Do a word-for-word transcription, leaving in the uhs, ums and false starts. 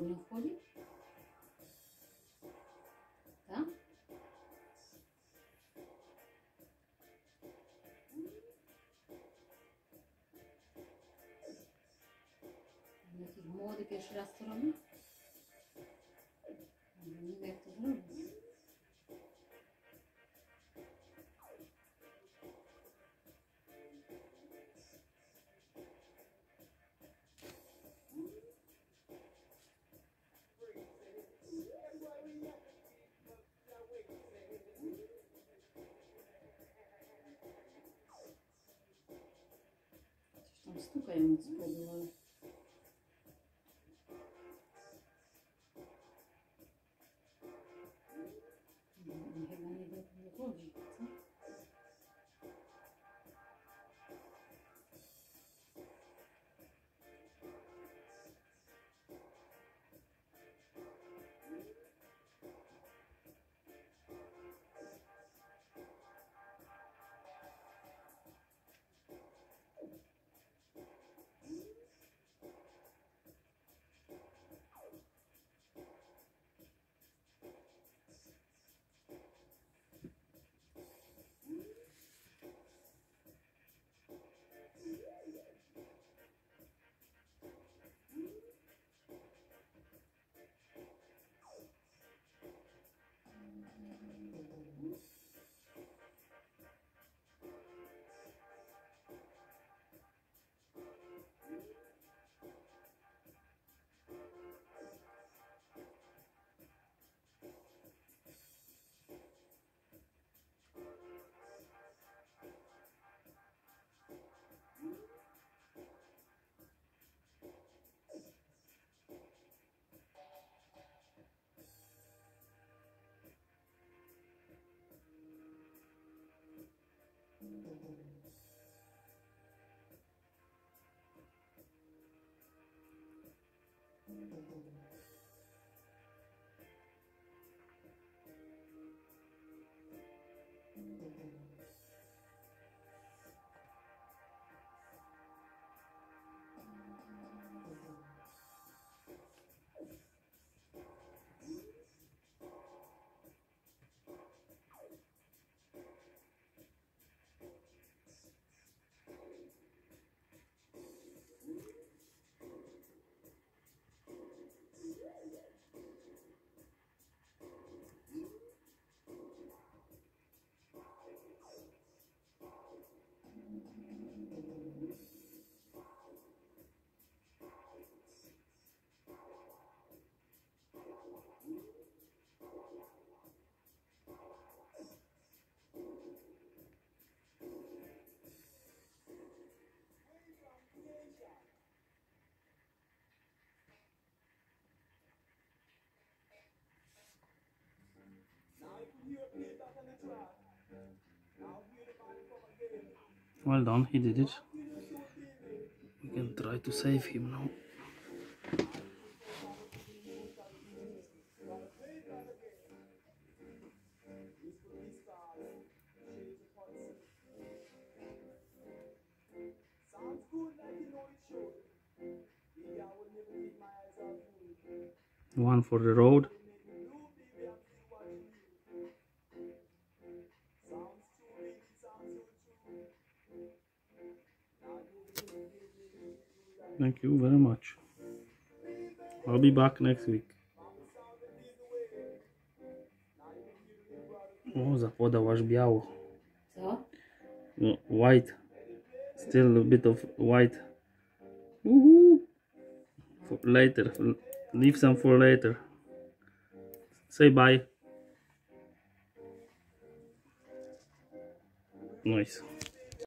nie wchodzi? Tak? Jakiś młody pierwszy raz to robi? Nie wiem jak to zrobić. Coś tam stukają od spodu, ale... Chyba nie wychodzi, co? Well done, he did it. We can try to save him now. One for the road. Thank you very much. I'll be back next week. O, zapodałaś biało. Co? No, white. Still a bit of white. Woohoo! For later. Leave some for later. Say bye. Nice.